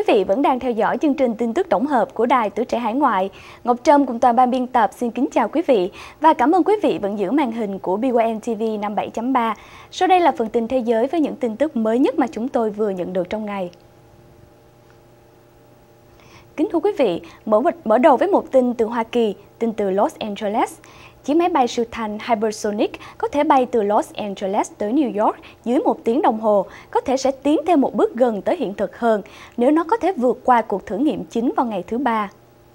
vị vẫn đang theo dõi chương trình tin tức tổng hợp của Đài Tuổi Trẻ Hải Ngoại. Ngọc Trâm cùng toàn ban biên tập xin kính chào quý vị và cảm ơn quý vị vẫn giữ màn hình của BYN TV 57.3. Sau đây là phần tin thế giới với những tin tức mới nhất mà chúng tôi vừa nhận được trong ngày. Kính thưa quý vị, mở đầu với một tin từ Hoa Kỳ, tin từ Los Angeles. Chiếc máy bay siêu thanh Hypersonic có thể bay từ Los Angeles tới New York dưới 1 tiếng đồng hồ, có thể sẽ tiến thêm một bước gần tới hiện thực hơn nếu nó có thể vượt qua cuộc thử nghiệm chính vào ngày thứ Ba.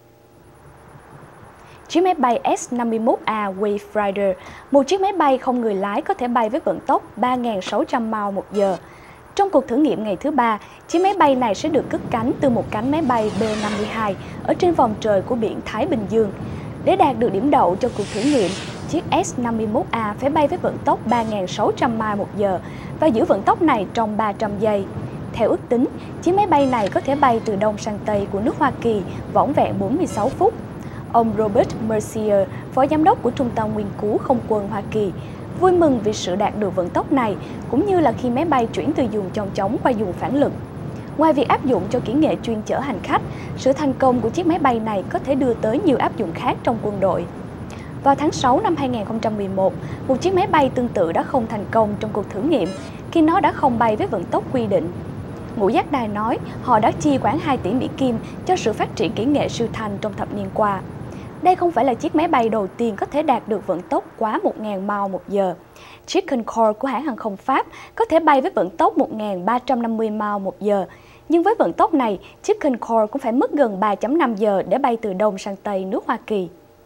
Chiếc máy bay S-51A Waverider, một chiếc máy bay không người lái có thể bay với vận tốc 3.600 mile một giờ. Trong cuộc thử nghiệm ngày thứ Ba, chiếc máy bay này sẽ được cất cánh từ một cánh máy bay B-52 ở trên vòng trời của biển Thái Bình Dương. Để đạt được điểm đậu cho cuộc thử nghiệm, chiếc S-51A phải bay với vận tốc 3.600 mile một giờ và giữ vận tốc này trong 300 giây. Theo ước tính, chiếc máy bay này có thể bay từ đông sang tây của nước Hoa Kỳ vỏn vẹn 46 phút. Ông Robert Mercier, phó giám đốc của Trung tâm Nghiên cứu Không quân Hoa Kỳ, vui mừng vì sự đạt được vận tốc này, cũng như là khi máy bay chuyển từ dùng chong chóng qua dùng phản lực. Ngoài việc áp dụng cho kỹ nghệ chuyên chở hành khách, sự thành công của chiếc máy bay này có thể đưa tới nhiều áp dụng khác trong quân đội. Vào tháng 6 năm 2011, một chiếc máy bay tương tự đã không thành công trong cuộc thử nghiệm khi nó đã không bay với vận tốc quy định. Ngũ Giác Đài nói họ đã chi khoảng 2 tỷ Mỹ Kim cho sự phát triển kỹ nghệ siêu thanh trong thập niên qua. Đây không phải là chiếc máy bay đầu tiên có thể đạt được vận tốc quá 1.000 mile một giờ. Chiếc Concorde của hãng hàng không Pháp có thể bay với vận tốc 1.350 mile một giờ. Nhưng với vận tốc này, chiếc Concorde cũng phải mất gần 3.5 giờ để bay từ đông sang tây nước Hoa Kỳ.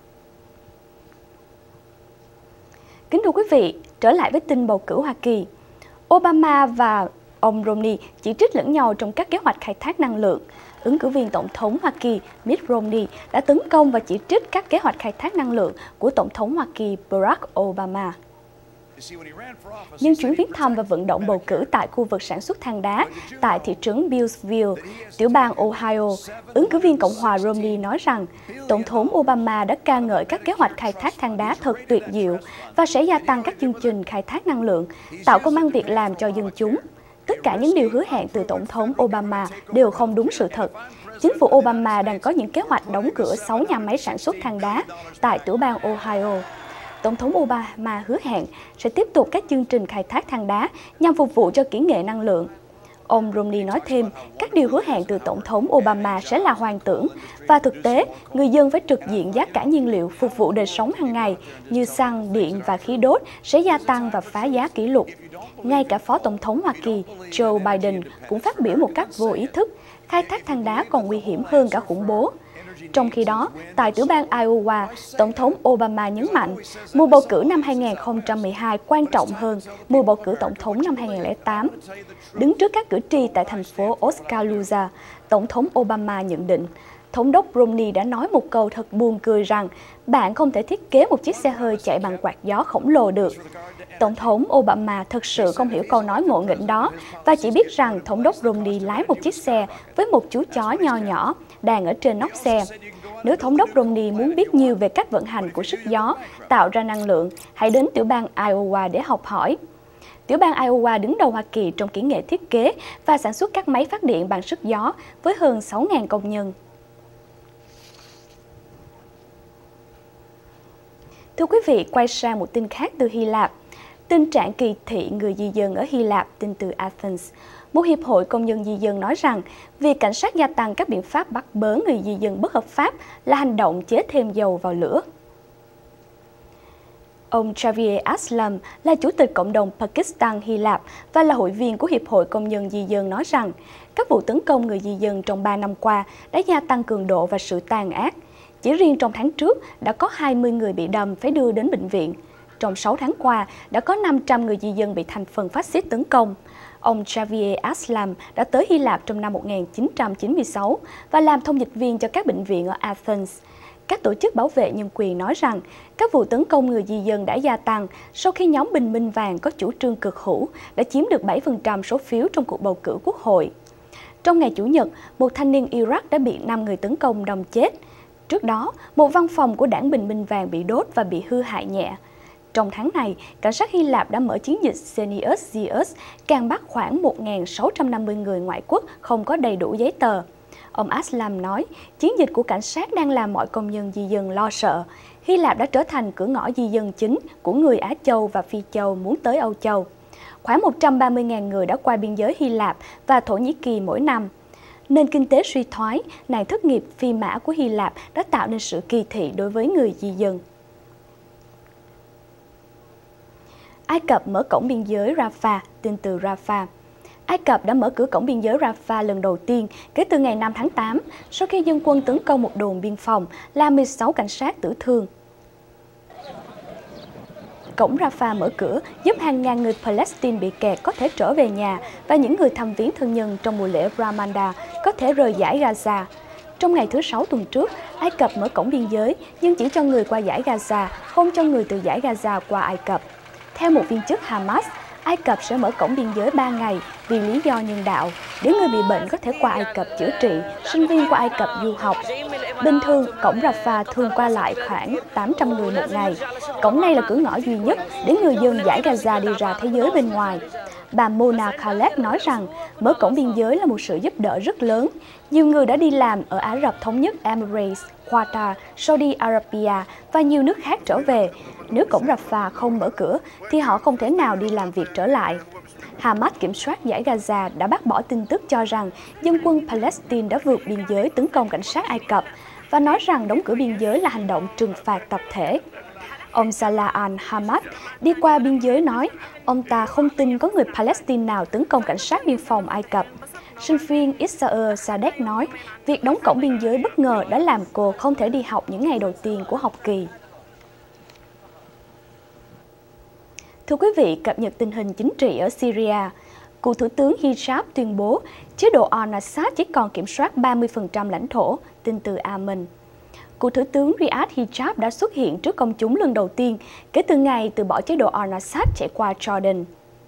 Kính thưa quý vị, trở lại với tin bầu cử Hoa Kỳ. Obama và ông Romney chỉ trích lẫn nhau trong các kế hoạch khai thác năng lượng. Ứng cử viên tổng thống Hoa Kỳ Mitt Romney đã tấn công và chỉ trích các kế hoạch khai thác năng lượng của tổng thống Hoa Kỳ Barack Obama. Nhưng chuyến viếng thăm và vận động bầu cử tại khu vực sản xuất than đá tại thị trấn Billsville, tiểu bang Ohio, ứng cử viên Cộng hòa Romney nói rằng Tổng thống Obama đã ca ngợi các kế hoạch khai thác than đá thật tuyệt diệu và sẽ gia tăng các chương trình khai thác năng lượng, tạo công ăn việc làm cho dân chúng. Tất cả những điều hứa hẹn từ Tổng thống Obama đều không đúng sự thật. Chính phủ Obama đang có những kế hoạch đóng cửa 6 nhà máy sản xuất than đá tại tiểu bang Ohio. Tổng thống Obama hứa hẹn sẽ tiếp tục các chương trình khai thác than đá nhằm phục vụ cho kỹ nghệ năng lượng. Ông Romney nói thêm, các điều hứa hẹn từ Tổng thống Obama sẽ là hoang tưởng và thực tế, người dân phải trực diện giá cả nhiên liệu phục vụ đời sống hàng ngày như xăng, điện và khí đốt sẽ gia tăng và phá giá kỷ lục. Ngay cả Phó Tổng thống Hoa Kỳ Joe Biden cũng phát biểu một cách vô ý thức, khai thác than đá còn nguy hiểm hơn cả khủng bố. Trong khi đó, tại tiểu bang Iowa, Tổng thống Obama nhấn mạnh, mùa bầu cử năm 2012 quan trọng hơn mùa bầu cử tổng thống năm 2008. Đứng trước các cử tri tại thành phố Oskaloosa, Tổng thống Obama nhận định, Thống đốc Romney đã nói một câu thật buồn cười rằng bạn không thể thiết kế một chiếc xe hơi chạy bằng quạt gió khổng lồ được. Tổng thống Obama thực sự không hiểu câu nói ngộ nghĩnh đó và chỉ biết rằng Thống đốc Romney lái một chiếc xe với một chú chó nho nhỏ đang ở trên nóc xe. Nếu Thống đốc Romney muốn biết nhiều về cách vận hành của sức gió, tạo ra năng lượng, hãy đến tiểu bang Iowa để học hỏi. Tiểu bang Iowa đứng đầu Hoa Kỳ trong kỹ nghệ thiết kế và sản xuất các máy phát điện bằng sức gió với hơn 6.000 công nhân. Thưa quý vị, quay sang một tin khác từ Hy Lạp. Tình trạng kỳ thị người di dân ở Hy Lạp, tin từ Athens. Một hiệp hội công nhân di dân nói rằng việc cảnh sát gia tăng các biện pháp bắt bớ người di dân bất hợp pháp là hành động chế thêm dầu vào lửa. Ông Javier Aslam là chủ tịch cộng đồng Pakistan Hy Lạp và là hội viên của Hiệp hội Công nhân Di dân nói rằng các vụ tấn công người di dân trong 3 năm qua đã gia tăng cường độ và sự tàn ác. Chỉ riêng trong tháng trước đã có 20 người bị đâm phải đưa đến bệnh viện. Trong 6 tháng qua đã có 500 người di dân bị thành phần phát xít tấn công. Ông Javier Aslam đã tới Hy Lạp trong năm 1996 và làm thông dịch viên cho các bệnh viện ở Athens. Các tổ chức bảo vệ nhân quyền nói rằng các vụ tấn công người di dân đã gia tăng sau khi nhóm Bình minh vàng có chủ trương cực hữu đã chiếm được 7% số phiếu trong cuộc bầu cử quốc hội. Trong ngày Chủ nhật, một thanh niên Iraq đã bị 5 người tấn công đâm chết. Trước đó, một văn phòng của đảng Bình minh vàng bị đốt và bị hư hại nhẹ. Trong tháng này, cảnh sát Hy Lạp đã mở chiến dịch Senius Zius, can bắt khoảng 1.650 người ngoại quốc không có đầy đủ giấy tờ. Ông Aslam nói, chiến dịch của cảnh sát đang làm mọi công nhân di dân lo sợ. Hy Lạp đã trở thành cửa ngõ di dân chính của người Á Châu và Phi Châu muốn tới Âu Châu. Khoảng 130.000 người đã qua biên giới Hy Lạp và Thổ Nhĩ Kỳ mỗi năm. Nền kinh tế suy thoái, nạn thất nghiệp phi mã của Hy Lạp đã tạo nên sự kỳ thị đối với người di dân. Ai Cập mở cổng biên giới Rafah, tin từ Rafah. Ai Cập đã mở cửa cổng biên giới Rafah lần đầu tiên kể từ ngày 5 tháng 8, sau khi dân quân tấn công một đồn biên phòng, làm 16 cảnh sát tử thương. Cổng Rafah mở cửa giúp hàng ngàn người Palestine bị kẹt có thể trở về nhà và những người thăm viếng thân nhân trong mùa lễ Ramadan có thể rời dải Gaza. Trong ngày thứ 6 tuần trước, Ai Cập mở cổng biên giới nhưng chỉ cho người qua dải Gaza, không cho người từ dải Gaza qua Ai Cập. Theo một viên chức Hamas, Ai Cập sẽ mở cổng biên giới 3 ngày vì lý do nhân đạo, để người bị bệnh có thể qua Ai Cập chữa trị, sinh viên qua Ai Cập du học. Bình thường, cổng Rafah thường qua lại khoảng 800 người một ngày. Cổng này là cửa ngõ duy nhất để người dân dải Gaza đi ra thế giới bên ngoài. Bà Mona Khaled nói rằng mở cổng biên giới là một sự giúp đỡ rất lớn. Nhiều người đã đi làm ở Ả Rập Thống nhất Emirates, Qatar, Saudi Arabia và nhiều nước khác trở về. Nếu cổng Rafah không mở cửa thì họ không thể nào đi làm việc trở lại. Hamas kiểm soát dải Gaza đã bác bỏ tin tức cho rằng dân quân Palestine đã vượt biên giới tấn công cảnh sát Ai Cập và nói rằng đóng cửa biên giới là hành động trừng phạt tập thể. Ông Salah al-Hamad đi qua biên giới nói ông ta không tin có người Palestine nào tấn công cảnh sát biên phòng Ai Cập. Sinh viên Issaer Sadek nói việc đóng cổng biên giới bất ngờ đã làm cô không thể đi học những ngày đầu tiên của học kỳ. Thưa quý vị, cập nhật tình hình chính trị ở Syria. Cựu Thủ tướng Hijab tuyên bố chế độ al-Assad chỉ còn kiểm soát 30% lãnh thổ, tin từ Amen. Cựu Thủ tướng Riyad Hijab đã xuất hiện trước công chúng lần đầu tiên kể từ ngày từ bỏ chế độ al-Assad chạy qua Jordan.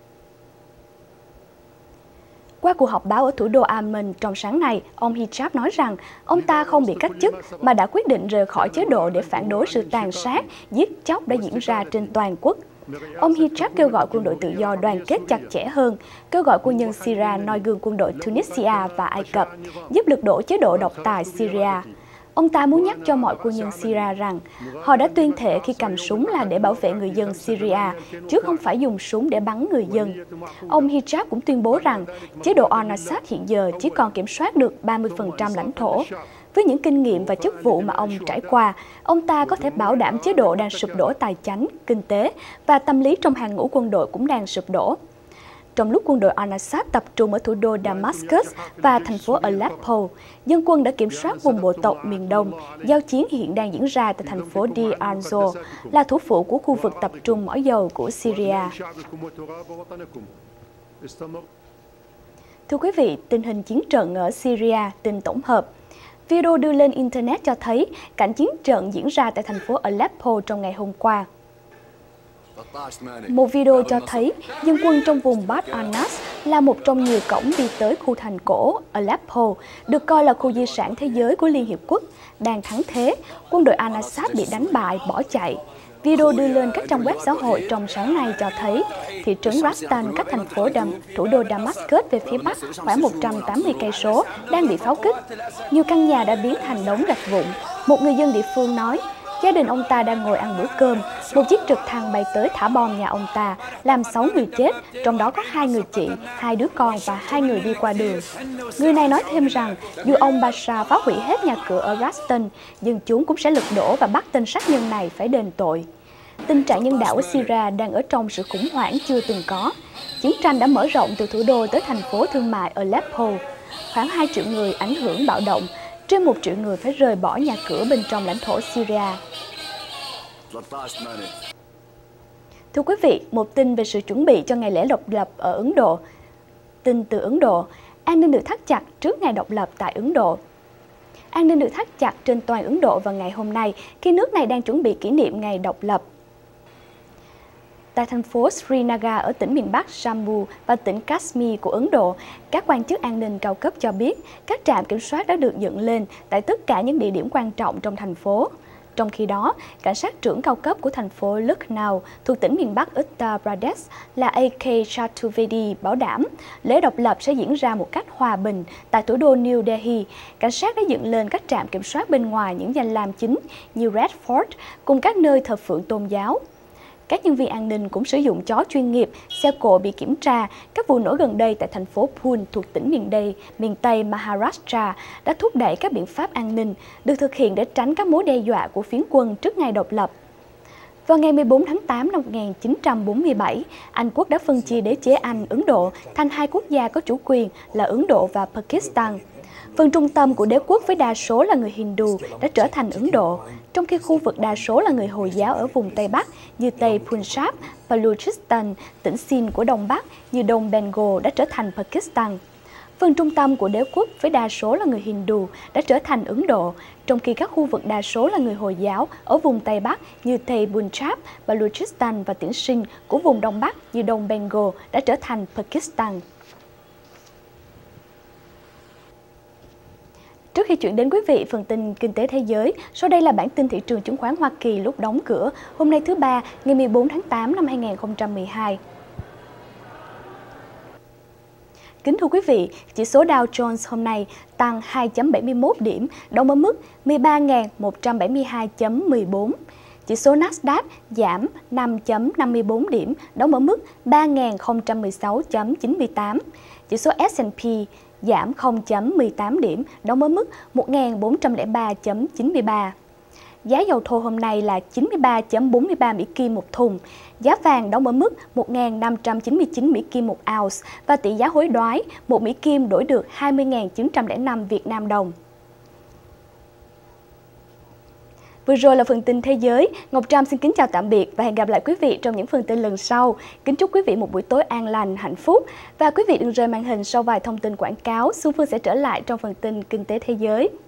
Qua cuộc họp báo ở thủ đô Amman trong sáng nay, ông Hijab nói rằng ông ta không bị cách chức mà đã quyết định rời khỏi chế độ để phản đối sự tàn sát, giết chóc đã diễn ra trên toàn quốc. Ông Hijab kêu gọi quân đội tự do đoàn kết chặt chẽ hơn, kêu gọi quân nhân Syria noi gương quân đội Tunisia và Ai Cập, giúp lật đổ chế độ độc tài Syria. Ông ta muốn nhắc cho mọi quân nhân Syria rằng họ đã tuyên thệ khi cầm súng là để bảo vệ người dân Syria, chứ không phải dùng súng để bắn người dân. Ông Hijab cũng tuyên bố rằng chế độ al-Assad hiện giờ chỉ còn kiểm soát được 30% lãnh thổ. Với những kinh nghiệm và chức vụ mà ông trải qua, ông ta có thể bảo đảm chế độ đang sụp đổ tài chánh, kinh tế và tâm lý trong hàng ngũ quân đội cũng đang sụp đổ. Trong lúc quân đội al-Assad tập trung ở thủ đô Damascus và thành phố Aleppo, dân quân đã kiểm soát vùng bộ tộc miền Đông. Giao chiến hiện đang diễn ra tại thành phố Deir al-Zor, là thủ phủ của khu vực tập trung mỏ dầu của Syria. Thưa quý vị, tình hình chiến trận ở Syria, tin tổng hợp. Video đưa lên Internet cho thấy cảnh chiến trận diễn ra tại thành phố Aleppo trong ngày hôm qua. Một video cho thấy dân quân trong vùng Bab al-Nas là một trong nhiều cổng đi tới khu thành cổ Aleppo, được coi là khu di sản thế giới của Liên Hiệp Quốc, đang thắng thế, quân đội al-Assad bị đánh bại, bỏ chạy. Video đưa lên các trang web xã hội trong sáng nay cho thấy thị trấn Rastan cách thành phố thủ đô Damascus về phía bắc khoảng 180 cây số đang bị pháo kích. Nhiều căn nhà đã biến thành đống gạch vụn. Một người dân địa phương nói, gia đình ông ta đang ngồi ăn bữa cơm, một chiếc trực thăng bay tới thả bom nhà ông ta, làm 6 người chết, trong đó có 2 người chị, 2 đứa con và 2 người đi qua đường. Người này nói thêm rằng, dù ông Bashar phá hủy hết nhà cửa ở Rastan, dân chúng cũng sẽ lật đổ và bắt tên sát nhân này phải đền tội. Tình trạng nhân đạo ở Syria đang ở trong sự khủng hoảng chưa từng có. Chiến tranh đã mở rộng từ thủ đô tới thành phố thương mại Aleppo. Khoảng 2 triệu người ảnh hưởng bạo động, trên 1 triệu người phải rời bỏ nhà cửa bên trong lãnh thổ Syria. Thưa quý vị, một tin về sự chuẩn bị cho ngày lễ độc lập ở Ấn Độ. Tin từ Ấn Độ, an ninh được thắt chặt trước ngày độc lập tại Ấn Độ. An ninh được thắt chặt trên toàn Ấn Độ vào ngày hôm nay khi nước này đang chuẩn bị kỷ niệm ngày độc lập. Tại thành phố Srinagar ở tỉnh miền Bắc Jammu và tỉnh Kashmir của Ấn Độ, các quan chức an ninh cao cấp cho biết các trạm kiểm soát đã được dựng lên tại tất cả những địa điểm quan trọng trong thành phố. Trong khi đó, cảnh sát trưởng cao cấp của thành phố Lucknow thuộc tỉnh miền Bắc Uttar Pradesh là A.K. Chaturvedi bảo đảm lễ độc lập sẽ diễn ra một cách hòa bình tại thủ đô New Delhi. Cảnh sát đã dựng lên các trạm kiểm soát bên ngoài những danh lam chính như Red Fort cùng các nơi thờ phượng tôn giáo. Các nhân viên an ninh cũng sử dụng chó chuyên nghiệp, xe cộ bị kiểm tra. Các vụ nổ gần đây tại thành phố Pune thuộc tỉnh miền Tây Maharashtra đã thúc đẩy các biện pháp an ninh được thực hiện để tránh các mối đe dọa của phiến quân trước ngày độc lập. Vào ngày 14 tháng 8 năm 1947, Anh quốc đã phân chia đế chế Anh, Ấn Độ thành hai quốc gia có chủ quyền là Ấn Độ và Pakistan. Phần trung tâm của đế quốc với đa số là người Hindu đã trở thành Ấn Độ, trong khi khu vực đa số là người Hồi giáo ở vùng Tây Bắc như Tây Punjab, Baluchistan, tỉnh Sindh của Đông Bắc như Đông Bengal đã trở thành Pakistan. Phần trung tâm của đế quốc với đa số là người Hindu đã trở thành Ấn Độ, trong khi các khu vực đa số là người Hồi giáo ở vùng Tây Bắc như Tây Punjab, Baluchistan và tỉnh Sindh của vùng Đông Bắc như Đông Bengal đã trở thành Pakistan. Trước khi chuyển đến quý vị phần tin kinh tế thế giới, sau đây là bản tin thị trường chứng khoán Hoa Kỳ lúc đóng cửa hôm nay thứ Ba, ngày 14 tháng 8 năm 2012. Kính thưa quý vị, chỉ số Dow Jones hôm nay tăng 2.71 điểm, đóng ở mức 13.172.14. Chỉ số Nasdaq giảm 5.54 điểm, đóng ở mức 3.016.98. Chỉ số S&P giảm 0.18 điểm, đóng ở mức 1.403.93. Giá dầu thô hôm nay là 93.43 Mỹ Kim một thùng. Giá vàng đóng ở mức 1.599 Mỹ Kim một ounce và tỷ giá hối đoái 1 Mỹ Kim đổi được 20.905 Việt Nam đồng. Vừa rồi là phần tin thế giới. Ngọc Trâm xin kính chào tạm biệt và hẹn gặp lại quý vị trong những phần tin lần sau. Kính chúc quý vị một buổi tối an lành, hạnh phúc. Và quý vị đừng rời màn hình sau vài thông tin quảng cáo. Xuân Phương sẽ trở lại trong phần tin kinh tế thế giới.